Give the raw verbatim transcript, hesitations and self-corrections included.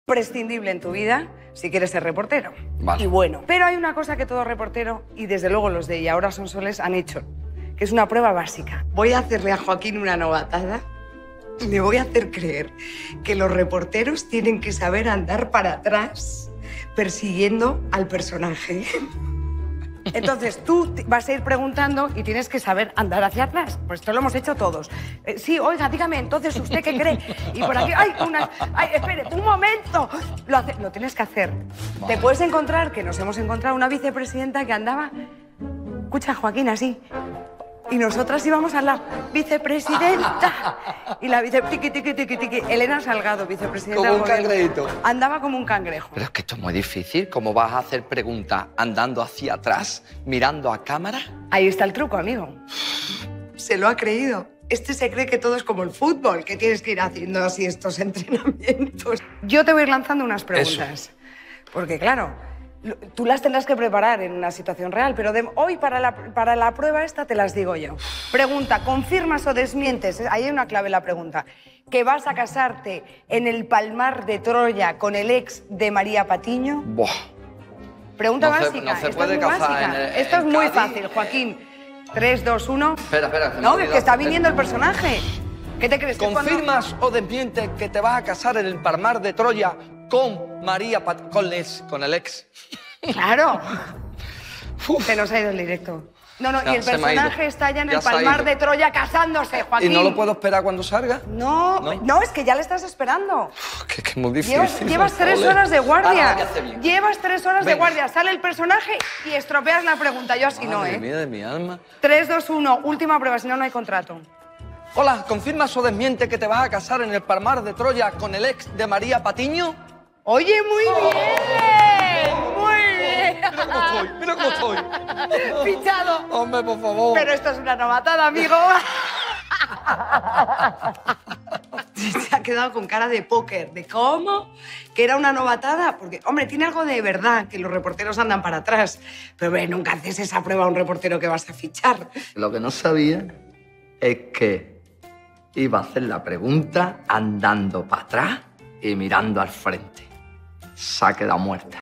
prescindible en tu vida si quieres ser reportero. Vale. Y bueno, pero hay una cosa que todo reportero, y desde luego los de Y Ahora Son Soles, han hecho, que es una prueba básica. Voy a hacerle a Joaquín una novatada y le voy a hacer creer que los reporteros tienen que saber andar para atrás persiguiendo al personaje. Entonces, tú vas a ir preguntando y tienes que saber andar hacia atrás. Pues esto lo hemos hecho todos. Eh, sí, oiga, dígame, entonces, ¿usted qué cree? Y por aquí, ¡ay, una, ay, espere, un momento! Lo, hace, lo tienes que hacer. Vale. Te puedes encontrar, que nos hemos encontrado una vicepresidenta que andaba, escucha, Joaquín, así. Y nosotras íbamos a la vicepresidenta. Y la vice... Tiqui, tiqui, tiqui, tiqui. Elena Salgado, vicepresidenta Como del un gobierno. cangrejito. Andaba como un cangrejo. Pero es que esto es muy difícil. ¿Cómo vas a hacer preguntas andando hacia atrás, mirando a cámara? Ahí está el truco, amigo. Se lo ha creído. Este se cree que todo es como el fútbol, que tienes que ir haciendo así estos entrenamientos. Yo te voy a ir lanzando unas preguntas. Eso. Porque, claro, tú las tendrás que preparar en una situación real, pero de hoy para la, para la prueba esta te las digo yo. Pregunta, ¿confirmas o desmientes? Ahí hay una clave en la pregunta. ¿Que vas a casarte en el Palmar de Troya con el ex de María Patiño? Buah. Pregunta no básica. Se, no se Esto puede es muy casar básica. en el, Esto en es muy Cádiz. fácil, Joaquín. tres, dos, uno... Espera, espera. Que no, me que, que está viniendo el personaje. ¿Qué te crees? ¿Confirmas cuando... o desmientes que te vas a casar en el Palmar de Troya con María Pat con, les, con el ex? Claro. Uf. Se nos ha ido el directo. No, no, ya, y el personaje está ya en ya el Palmar de Troya casándose, Joaquín. ¿Y no lo puedo esperar cuando salga? No, no, no es que ya le estás esperando. Uf, que, que es muy difícil. Llevas, llevas tres Ole. horas de guardia. Ah, no, llevas tres horas Venga. de guardia. Sale el personaje y estropeas la pregunta. Yo así Madre no, ¿eh? mía de mi alma. tres, dos, uno, última prueba, si no, no hay contrato. Hola, ¿confirmas o desmientes que te vas a casar en el Palmar de Troya con el ex de María Patiño? Oye, muy bien, muy bien. Mira cómo estoy, mira cómo estoy. Fichado. Hombre, por favor. Pero esto es una novatada, amigo. Se ha quedado con cara de póker. ¿De cómo? ¿Que era una novatada? Porque, hombre, tiene algo de verdad, que los reporteros andan para atrás. Pero, hombre, nunca haces esa prueba a un reportero que vas a fichar. Lo que no sabía es que iba a hacer la pregunta andando para atrás y mirando al frente. Se ha quedado muerta.